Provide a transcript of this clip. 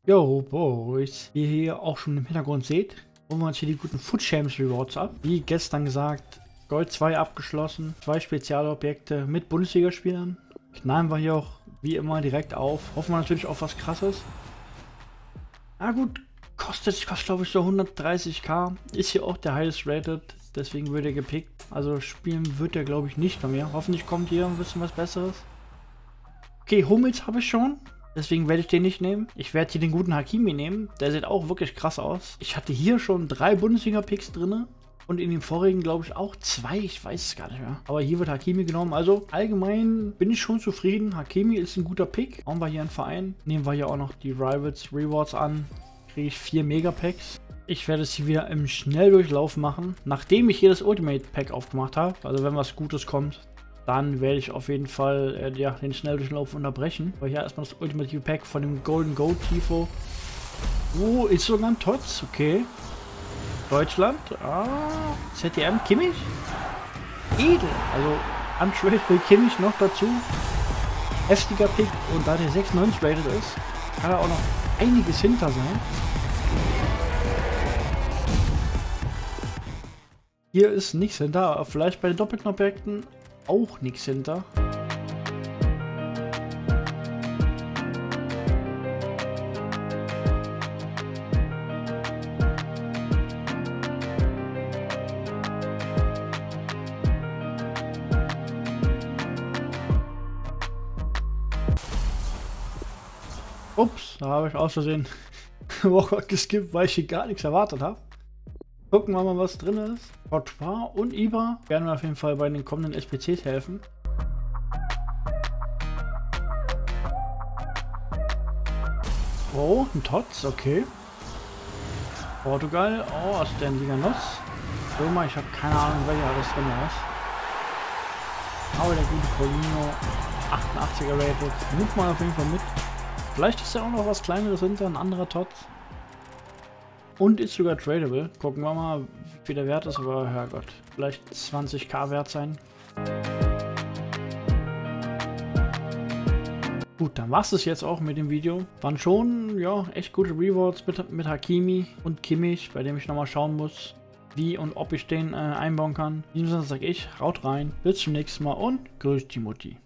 Jo, Boys, wie ihr hier auch schon im Hintergrund seht, holen wir uns hier die guten Food Champs Rewards ab. Wie gestern gesagt, Gold 2 abgeschlossen, 2 Spezialobjekte mit Bundesligaspielern. Knallen wir hier auch wie immer direkt auf. Hoffen wir natürlich auf was Krasses. Na gut, kostet glaube ich so 130k. Ist hier auch der highest rated, deswegen wird er gepickt. Also spielen wird er glaube ich nicht bei mir. Hoffentlich kommt hier ein bisschen was Besseres. Okay, Hummels habe ich schon. Deswegen werde ich den nicht nehmen. Ich werde hier den guten Hakimi nehmen. Der sieht auch wirklich krass aus. Ich hatte hier schon 3 Bundesliga-Picks drin. Und in den vorigen glaube ich auch 2. Ich weiß es gar nicht mehr. Aber hier wird Hakimi genommen. Also allgemein bin ich schon zufrieden. Hakimi ist ein guter Pick. Bauen wir hier einen Verein. Nehmen wir hier auch noch die Rivals Rewards an. Kriege ich 4 Megapacks. Ich werde es hier wieder im Schnelldurchlauf machen. Nachdem ich hier das Ultimate Pack aufgemacht habe. Also wenn was Gutes kommt, dann werde ich auf jeden Fall den Schnelldurchlauf unterbrechen. Aber hier erstmal das Ultimative Pack von dem Golden Goat Tifo. Oh, ist sogar ein Tots, okay. Deutschland, ZDM, Kimmich. Edel, also untradable Kimmich noch dazu. Heftiger Pick und da der 96 rated ist, kann er auch noch einiges hinter sein. Hier ist nichts hinter, aber vielleicht bei den doppelten Objekten auch nichts hinter. Ups, da habe ich aus Versehen geskippt, weil ich hier gar nichts erwartet habe. Gucken wir mal, was drin ist. Courtois und Ibra werden mir auf jeden Fall bei den kommenden SPCs helfen. Oh, ein Tots, okay. Portugal, oh, was ist denn Liga Nuss? Römer, ich habe keine Ahnung, welcher alles drin ist. Aber der gute Polino, 88er rated, nimmt man auf jeden Fall mit. Vielleicht ist ja auch noch was Kleineres hinter, ein anderer Tots. Und ist sogar tradable. Gucken wir mal, wie viel der Wert ist, aber Herrgott, vielleicht 20k wert sein. Gut, dann war es jetzt auch mit dem Video. Waren schon, ja, echt gute Rewards mit Hakimi und Kimmich, bei dem ich nochmal schauen muss, wie und ob ich den einbauen kann. In diesem Sinne sage ich, haut rein, bis zum nächsten Mal und grüß die Mutti.